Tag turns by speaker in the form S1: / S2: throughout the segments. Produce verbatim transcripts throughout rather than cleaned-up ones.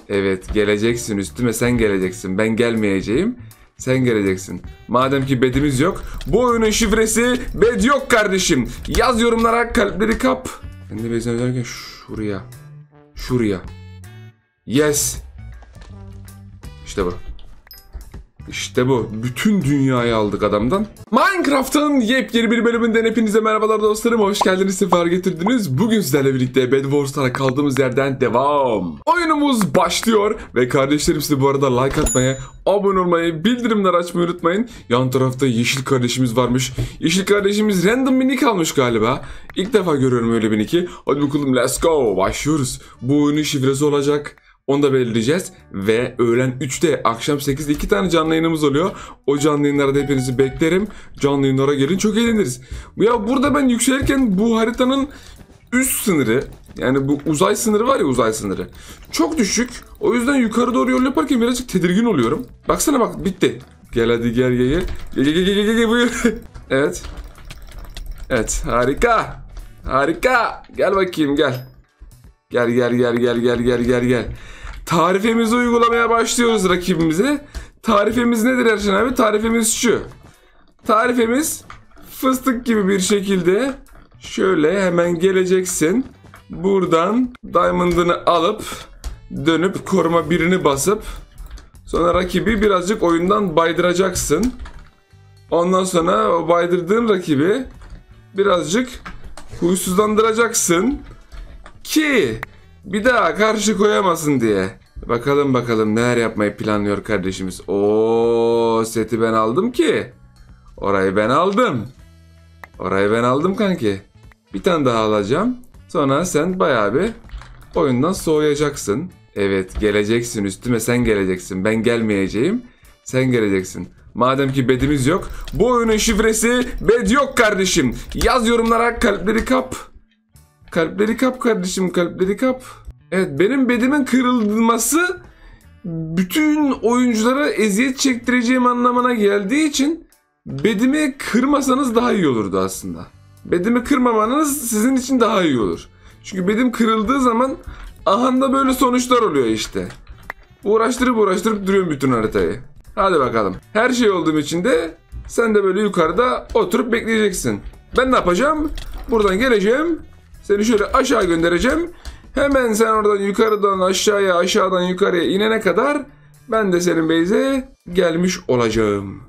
S1: Evet, geleceksin üstüme, sen geleceksin. Ben gelmeyeceğim. Sen geleceksin. Madem ki bedimiz yok. Bu oyunun şifresi bed yok kardeşim. Yaz yorumlara, kalpleri kap. Ben de bezden öderken şuraya. Şuraya. Yes. İşte bu. İşte bu. Bütün dünyayı aldık adamdan. Minecraft'ın yepyeni bir bölümünden hepinize merhabalar dostlarım. Hoş geldiniz, sefer getirdiniz. Bugün sizlerle birlikte Bed Wars'lara kaldığımız yerden devam. Oyunumuz başlıyor. Ve kardeşlerim, size bu arada like atmayı, abone olmayı, bildirimler açmayı unutmayın. Yan tarafta yeşil kardeşimiz varmış. Yeşil kardeşimiz random bir nick almış galiba. İlk defa görüyorum öyle bir nick'i. Hadi bakalım, let's go. Başlıyoruz. Bu oyunun şifresi olacak. Onu da belirleyeceğiz ve öğlen üçte, akşam sekizde iki tane canlı yayınımız oluyor. O canlı yayınlarda hepinizi beklerim. Canlı yayınlara gelin, çok eğleniriz. Ya burada ben yükselirken bu haritanın üst sınırı, yani bu uzay sınırı var ya, uzay sınırı çok düşük. O yüzden yukarı doğru yol yaparken birazcık tedirgin oluyorum. Baksana bak, bitti. Gel hadi gel gel gel. Gel gel gel gel gel buyur. Evet. Evet, harika. Harika. Gel bakayım gel. Gel gel gel gel gel gel gel gel. Tarifemizi uygulamaya başlıyoruz rakibimize. Tarifemiz nedir Erşen abi? Tarifemiz şu. Tarifemiz fıstık gibi bir şekilde şöyle hemen geleceksin. Buradan diamond'ını alıp dönüp koruma birini basıp sonra rakibi birazcık oyundan baydıracaksın. Ondan sonra o baydırdığın rakibi birazcık huysuzlandıracaksın ki bir daha karşı koyamasın diye. Bakalım bakalım neler yapmayı planlıyor kardeşimiz. Oo, seti ben aldım ki. Orayı ben aldım. Orayı ben aldım kanki. Bir tane daha alacağım. Sonra sen bayağı bir oyundan soğuyacaksın. Evet, geleceksin üstüme, sen geleceksin. Ben gelmeyeceğim. Sen geleceksin. Madem ki bedimiz yok. Bu oyunun şifresi bed yok kardeşim. Yaz yorumlara, kalpleri kap. Kalpleri kap kardeşim, kalpleri kap. Evet, benim bedimin kırılması bütün oyunculara eziyet çektireceğim anlamına geldiği için bedimi kırmasanız daha iyi olurdu aslında. Bedimi kırmamanız sizin için daha iyi olur. Çünkü bedim kırıldığı zaman ahanda böyle sonuçlar oluyor işte. Uğraştırıp uğraştırıp duruyorum bütün haritayı. Hadi bakalım. Her şey olduğum için de sen de böyle yukarıda oturup bekleyeceksin. Ben ne yapacağım? Buradan geleceğim. Seni şöyle aşağı göndereceğim. Hemen sen oradan yukarıdan aşağıya, aşağıdan yukarıya inene kadar ben de senin base'e gelmiş olacağım.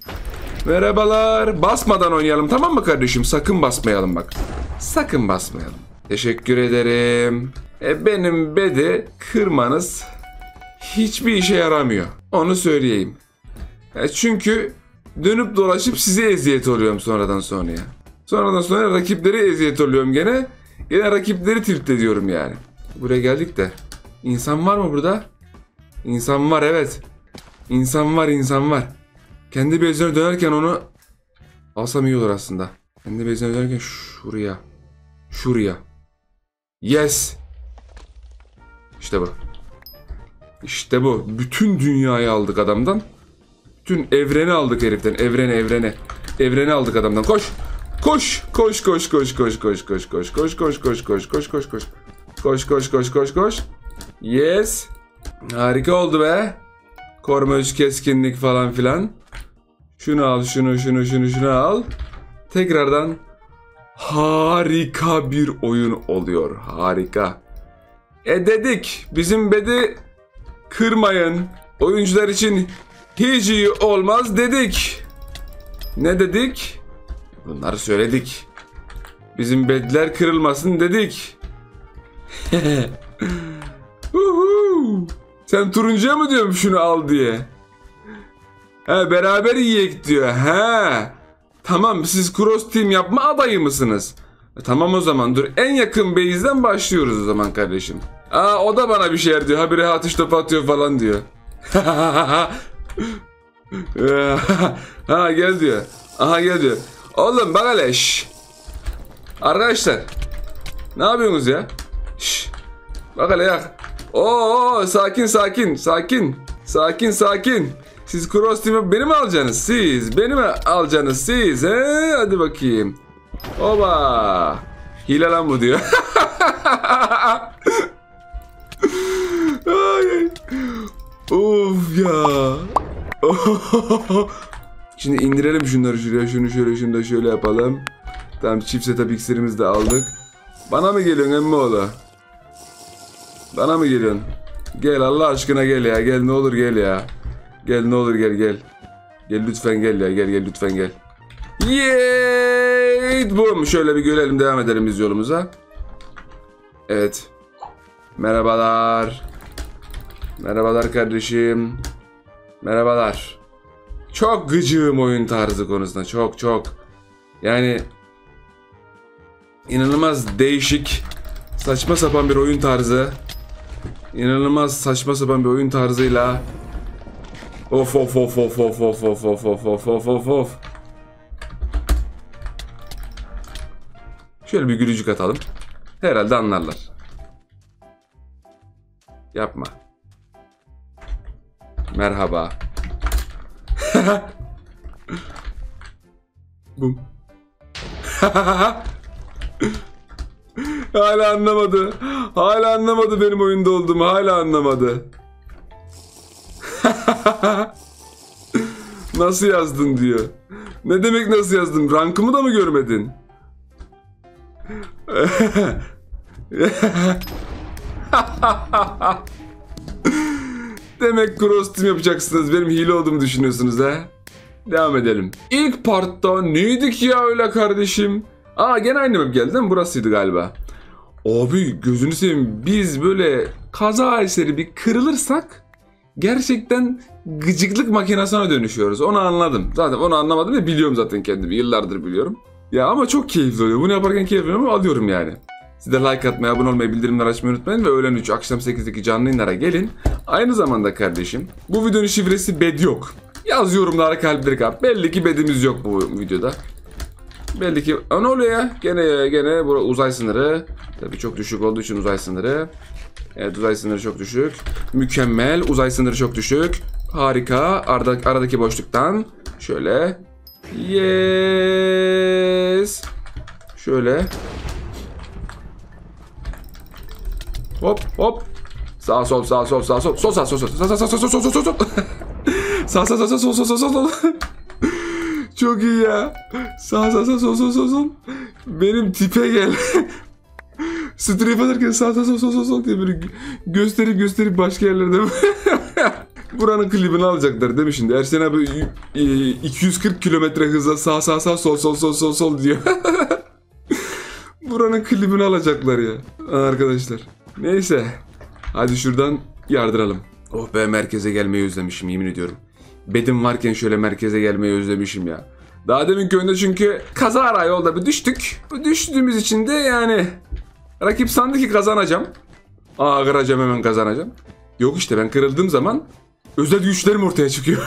S1: Merhabalar. Basmadan oynayalım, tamam mı kardeşim? Sakın basmayalım bak. Sakın basmayalım. Teşekkür ederim. E, benim bedi kırmanız hiçbir işe yaramıyor. Onu söyleyeyim. E, çünkü dönüp dolaşıp size eziyet oluyorum sonradan sonraya. Sonradan sonra rakiplere eziyet oluyorum gene. Yine rakipleri tilt ediyorum yani. Buraya geldik de. İnsan var mı burada? İnsan var, evet. İnsan var, insan var. Kendi base'ine dönerken onu alsam iyi olur aslında. Kendi base'ine dönerken şuraya. Şuraya. Yes. İşte bu. İşte bu. Bütün dünyayı aldık adamdan. Bütün evreni aldık heriften. Evreni, evreni. Evreni aldık adamdan. Koş. Koş, koş, koş, koş, koş, koş, koş, koş, koş, koş, koş, koş, koş, koş, koş. Koş, koş, koş, koş, koş. Yes. Harika oldu be. Koruma üç keskinlik falan filan. Şunu al, şunu, şunu, şunu, şunu al. Tekrardan harika bir oyun oluyor. Harika. E dedik, bizim bedi kırmayın. Oyuncular için hiç iyi olmaz dedik. Ne dedik? Bunları söyledik. Bizim bedler kırılmasın dedik. Sen turuncuya mı diyorum şunu al diye? He, beraber yiyek diyor. He. Tamam, siz cross team yapma adayı mısınız? E, tamam o zaman dur. En yakın base'den başlıyoruz o zaman kardeşim. Aa, o da bana bir şeyler diyor. Habire atış topu atıyor falan diyor. Ha, gel diyor. Aha, gel diyor. Oğlum bak hele şş. Arkadaşlar, ne yapıyorsunuz ya? Şş. Bak hele ya. Oo, sakin sakin sakin. Sakin sakin. Siz cross team'e beni mi alacaksınız? Siz beni mi alacaksınız siz? He? Hadi bakayım. Oba. Hile lan bu diyor. Ay, ay. Of ya. Şimdi indirelim şunları şuraya. Şunu şöyle, şunu da şöyle yapalım. Tamam, çift setup iksirimizi de aldık. Bana mı geliyorsun emmoğlu? Bana mı geliyorsun? Gel Allah aşkına gel ya. Gel ne olur gel ya. Gel ne olur gel gel. Gel lütfen gel ya. Gel gel lütfen gel. Yeeey. Boom. Şöyle bir görelim, devam edelim biz yolumuza. Evet. Merhabalar. Merhabalar kardeşim. Merhabalar. Çok gıcığım oyun tarzı konusunda. Çok çok. Yani inanılmaz değişik, saçma sapan bir oyun tarzı. İnanılmaz saçma sapan bir oyun tarzıyla. Of of of of of of of of of of of of of. Şöyle bir gülücük atalım. Herhalde anlarlar. Yapma. Merhaba. Bum. Hala anlamadı. Hala anlamadı benim oyunda olduğumu. Hala anlamadı. Nasıl yazdın diyor. Ne demek nasıl yazdım? Rankımı da mı görmedin? Demek cross team yapacaksınız. Benim hile olduğumu düşünüyorsunuz ha? Devam edelim. İlk partta neydik ya öyle kardeşim? Aa gene aynı map geldi değil mi? Burasıydı galiba. Abi gözünü seveyim, biz böyle kaza eseri bir kırılırsak gerçekten gıcıklık makinesine dönüşüyoruz. Onu anladım. Zaten onu anlamadım ve biliyorum zaten kendimi. Yıllardır biliyorum. Ya ama çok keyifli oluyor. Bunu yaparken keyifli oluyor, alıyorum yani. Siz de like atmayı, abone olmayı, bildirimleri açmayı unutmayın ve öğlen üç, akşam sekizdeki canlı yayınlara gelin. Aynı zamanda kardeşim, bu videonun şifresi bed yok. Yaz yorumlara kalpleri kap. Belli ki bedimiz yok bu videoda. Belli ki... Aa, ne oluyor ya? Gene gene bu uzay sınırı. Tabii çok düşük olduğu için uzay sınırı. Evet, uzay sınırı çok düşük. Mükemmel. Uzay sınırı çok düşük. Harika. Arada, aradaki boşluktan şöyle. Yes. Şöyle. Hop hop. Sağ sol sağ sol sağ sol. Sol sağ sol sol. Sağ sağ sağ sol sol sol sol. Sağ sağ sağ sol sol sol sol. Çok iyi ya. Sağ sağ sağ sol sol sol sol. Benim tipe gel. Strip atarken sağ sağ sol sol sol sol diye böyle gösterip gösterip başka yerlerde. Buranın klibini alacaklar değil mi şimdi? Ersen abi iki yüz kırk kilometre hızla sağ sağ sağ sol sol sol sol sol diyor. Buranın klibini alacaklar ya arkadaşlar. Neyse. Hadi şuradan yardıralım. Oh be, merkeze gelmeyi özlemişim yemin ediyorum. Bedim varken şöyle merkeze gelmeyi özlemişim ya. Daha demin köyünde çünkü kazara yolda bir düştük. Bu düştüğümüz için de yani rakip sandı ki kazanacağım. Aa kıracağım, hemen kazanacağım. Yok işte, ben kırıldığım zaman özel güçlerim ortaya çıkıyor.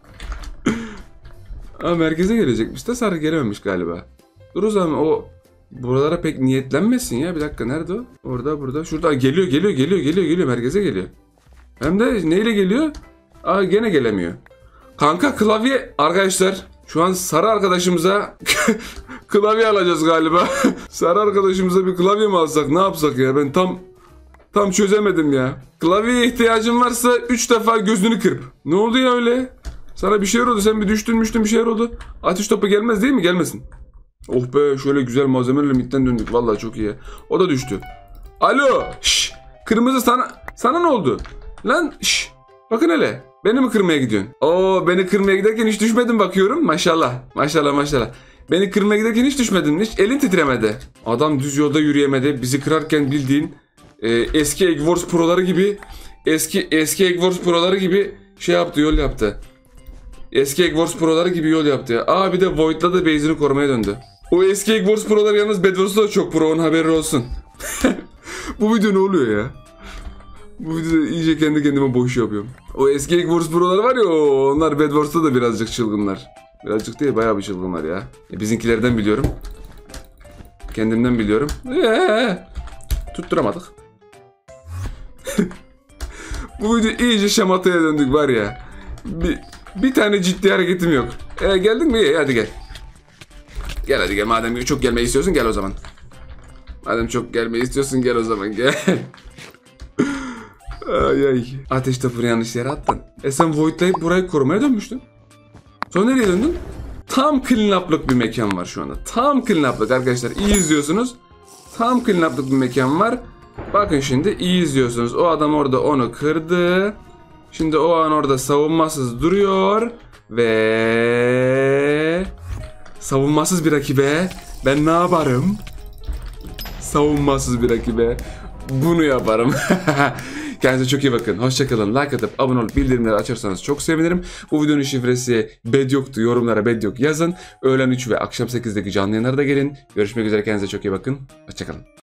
S1: Aa merkeze gelecekmiş de sarı gelememiş galiba. Dur o zaman, o buralara pek niyetlenmesin ya. Bir dakika, nerede o? Orada burada şurada. Aa, geliyor geliyor geliyor geliyor geliyor merkeze geliyor. Hem de neyle geliyor? Aa gene gelemiyor. Kanka klavye arkadaşlar. Şu an sarı arkadaşımıza klavye alacağız galiba. Sarı arkadaşımıza bir klavye mi alsak, ne yapsak ya? Ben tam tam çözemedim ya. Klavyeye ihtiyacın varsa üç defa gözünü kırp. Ne oldu ya öyle? Sana bir şeyler oldu. Sen bir düştün müştün bir şeyler oldu. Ateş topu gelmez değil mi? Gelmesin. Oh be, şöyle güzel malzemelerle midden döndük. Vallahi çok iyi. O da düştü. Alo. Şş. Kırmızı sana. Sana ne oldu? Lan şş. Bakın hele. Beni mi kırmaya gidiyorsun? Oo, beni kırmaya giderken hiç düşmedin bakıyorum. Maşallah. Maşallah maşallah. Beni kırmaya giderken hiç düşmedin. Hiç elin titremedi. Adam düz yolda yürüyemedi. Bizi kırarken bildiğin e, eski Egg Wars proları gibi eski eski Egg Wars proları gibi şey yaptı, yol yaptı. Eski Egg Wars proları gibi yol yaptı. Aa bir de Void'la da base'ini korumaya döndü. O eski Egg Wars proları yalnız Bed Wars'ta da çok pro, onun haberi olsun. Bu video ne oluyor ya? Bu videoda iyice kendi kendime boş yapıyorum. O eski Egg Wars proları var ya, onlar Bed Wars'ta da birazcık çılgınlar. Birazcık değil, bayağı bir çılgınlar ya. E, bizimkilerden biliyorum. Kendimden biliyorum. Eee, tutturamadık. Bu video iyice şamataya döndük var ya. Bir, bir tane ciddi hareketim yok. E, geldin mi? Hadi gel. Gel hadi gel, madem çok gelmeyi istiyorsun gel o zaman. Madem çok gelmeyi istiyorsun gel o zaman gel. Ay ay. Ateş topunu yanlış yere attın. E sen voidlayıp burayı korumaya dönmüştün. Sonra nereye döndün? Tam clean up'lık bir mekan var şu anda. Tam clean up'lık arkadaşlar. İyi izliyorsunuz. Tam clean up'lık bir mekan var. Bakın şimdi iyi izliyorsunuz. O adam orada onu kırdı. Şimdi o an orada savunmasız duruyor. Ve... savunmasız bir rakibe ben ne yaparım? Savunmasız bir rakibe bunu yaparım. Kendinize çok iyi bakın. Hoşçakalın. Like atıp abone olup bildirimleri açarsanız çok sevinirim. Bu videonun şifresi Bedyok'tu. Yorumlara Bedyok yazın. Öğlen üç ve akşam sekizdeki canlı yayınlara da gelin. Görüşmek üzere. Kendinize çok iyi bakın. Hoşçakalın.